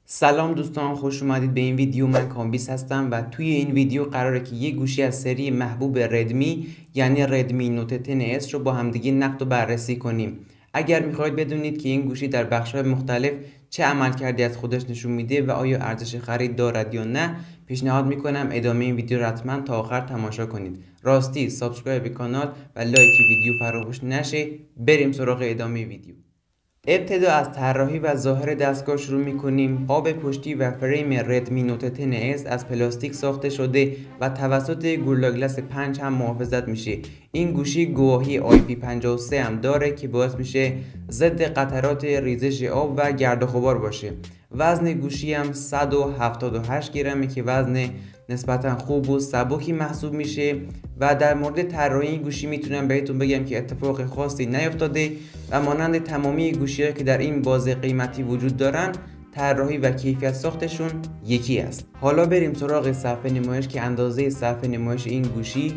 سلام دوستان، خوش اومدید به این ویدیو. من کامبیس هستم و توی این ویدیو قراره که یه گوشی از سری محبوب ردمی یعنی ردمی نوت 10 S رو با همدیگه نقد و بررسی کنیم. اگر میخواید بدونید که این گوشی در بخش‌های مختلف چه عملکردی از خودش نشون میده و آیا ارزش خرید دارد یا نه، پیشنهاد میکنم ادامه این ویدیو رو حتما تا آخر تماشا کنید. راستی سابسکرایب کانال و لایک ویدیو فراموش نشه. بریم سراغ ادامه ویدیو. ابتدا از طراحی و ظاهر دستگاه شروع می‌کنیم. قاب پشتی و فریم ردمی نوت 10 S از پلاستیک ساخته شده و توسط گوریلا گلاس 5 هم محافظت میشه. این گوشی گواهی IP53 هم داره که باعث میشه ضد قطرات ریزش آب و گرد و غبار باشه. وزن گوشی هم 178 گرمه که وزن نسبتا خوب و سبکی محسوب میشه و در مورد طراحی این گوشی میتونم بهتون بگم که اتفاق خاصی نیفتاده و مانند تمامی گوشی‌هایی که در این بازه قیمتی وجود دارن، طراحی و کیفیت ساختشون یکی است. حالا بریم سراغ صفحه نمایش که اندازه صفحه نمایش این گوشی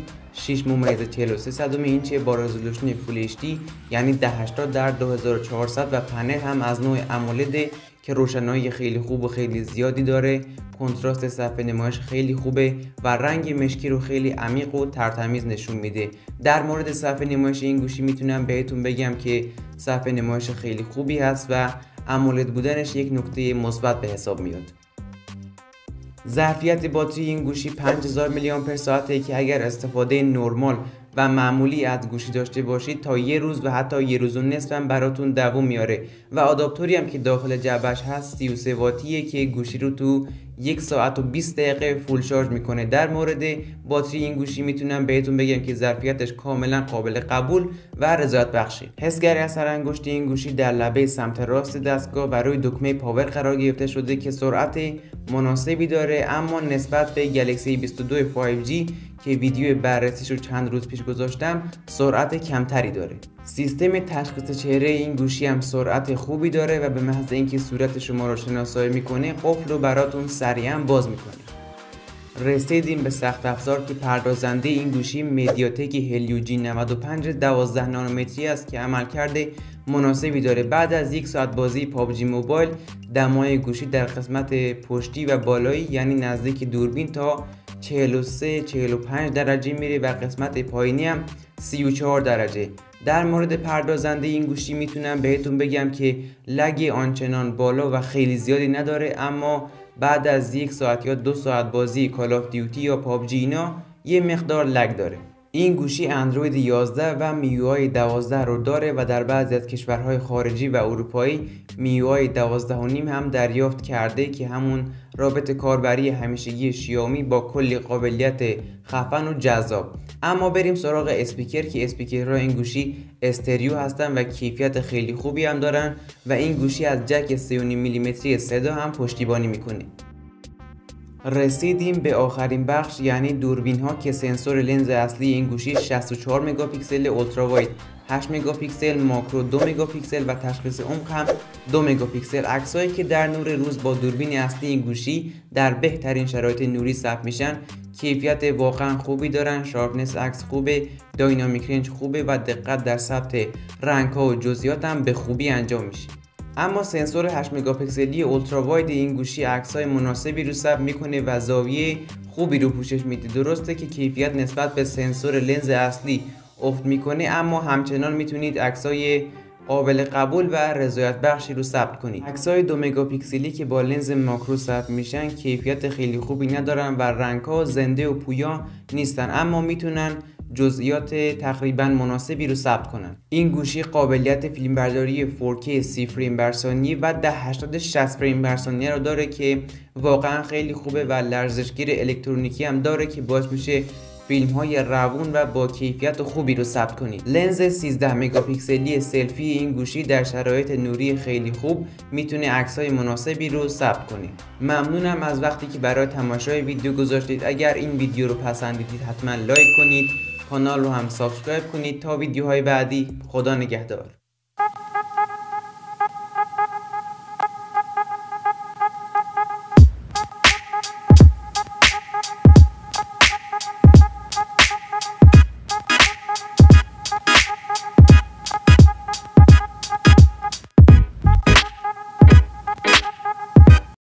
6.43 اینچه با رزولوشن فول HD یعنی 1080 در 2400 و پنل هم از نوع امولد که روشنایی خیلی خوب و خیلی زیادی داره. کنتراست صفحه نمایش خیلی خوبه و رنگ مشکی رو خیلی عمیق و ترتمیز نشون میده. در مورد صفحه نمایش این گوشی میتونم بهتون بگم که صفحه نمایش خیلی خوبی هست و امولد بودنش یک نکته مثبت به حساب میاد. ظرفیت باتری این گوشی 5000 میلی آمپر ساعته که اگر استفاده نرمال و معمولی از گوشی داشته باشید تا یه روز و حتی یه روز و نصف هم براتون دوام میاره و آداپتوری هم که داخل جعبش هست 33 واتیه که گوشی رو تو 1 ساعت و 20 دقیقه فول شارژ میکنه. در مورد باتری این گوشی میتونم بهتون بگم که ظرفیتش کاملا قابل قبول و رضایت بخشه. حسگری اثر انگشت این گوشی در لبه سمت راست دستگاه و روی دکمه پاور قرار گرفته شده که سرعت مناسبی داره، اما نسبت به گلکسی 22 5G که ویدیو بررسیش رو چند روز پیش گذاشتم سرعت کمتری داره. سیستم تشخیص چهره این گوشی هم سرعت خوبی داره و به محض اینکه صورت شما رو شناسایی میکنه قفل رو براتون سریعا باز میکنه. رسیدیم به سخت افزار که پردازنده این گوشی مدیاتک هلیو جی 95 12 نانومتری است که عملکرد مناسبی داره. بعد از 1 ساعت بازی پابجی موبایل دمای گوشی در قسمت پشتی و بالایی یعنی نزدیک دوربین تا 43-45 درجه میره و قسمت پایینی هم 34 درجه. در مورد پردازنده این گوشی میتونم بهتون بگم که لگ آنچنان بالا و خیلی زیادی نداره، اما بعد از 1 ساعت یا 2 ساعت بازی کال آف دیوتی یا پابجی اینا یه مقدار لگ داره. این گوشی اندروید 11 و میوآی 12 رو داره و در بعضی از کشورهای خارجی و اروپایی میوآی 12.5 هم دریافت کرده که همون رابط کاربری همیشگی شیائومی با کلی قابلیت خفن و جذاب. اما بریم سراغ اسپیکر که اسپیکرهای این گوشی استریو هستن و کیفیت خیلی خوبی هم دارن و این گوشی از جک 3.5 میلیمتری صدا هم پشتیبانی میکنه. رسیدیم به آخرین بخش یعنی دوربین ها که سنسور لنز اصلی این گوشی 64 مگاپیکسل، اولترا واید 8 مگاپیکسل، ماکرو 2 مگاپیکسل و تشخیص عمق هم 2 مگاپیکسل. عکسایی که در نور روز با دوربین اصلی این گوشی در بهترین شرایط نوری ثبت میشن کیفیت واقعا خوبی دارن. شارپنس عکس خوبه، داینامیک رنج خوبه و دقت در ثبت رنگ ها و جزئیات هم به خوبی انجام میشه. اما سنسور 8 مگاپیکسلی اولترا واید این گوشی عکسای مناسبی رو ثبت میکنه و زاویه خوبی رو پوشش میده. درسته که کیفیت نسبت به سنسور لنز اصلی افت میکنه، اما همچنان میتونید عکسای قابل قبول و رضایت بخشی رو ثبت کنید. عکسای 2 مگاپیکسلی که با لنز ماکرو ثبت میشن کیفیت خیلی خوبی ندارن و رنگ‌ها زنده و پویا نیستن، اما میتونن جزئیات تقریبا مناسبی رو ثبت کنن. این گوشی قابلیت فیلمبرداری 4K 30 فریم بر ثانیه و 1080 60 فریم بر ثانیه رو داره که واقعا خیلی خوبه و لرزشگیر الکترونیکی هم داره که باعث میشه فیلم های روون و با کیفیت خوبی رو ثبت کنید. لنز 13 مگاپیکسلی سلفی این گوشی در شرایط نوری خیلی خوب میتونه عکسای مناسبی رو ثبت کنه. ممنونم از وقتی که برای تماشای ویدیو گذاشتید. اگر این ویدیو رو پسندیدید حتما لایک کنید، کانال رو هم سابسکرایب کنید. تا ویدیوهای بعدی، خدا نگهدار.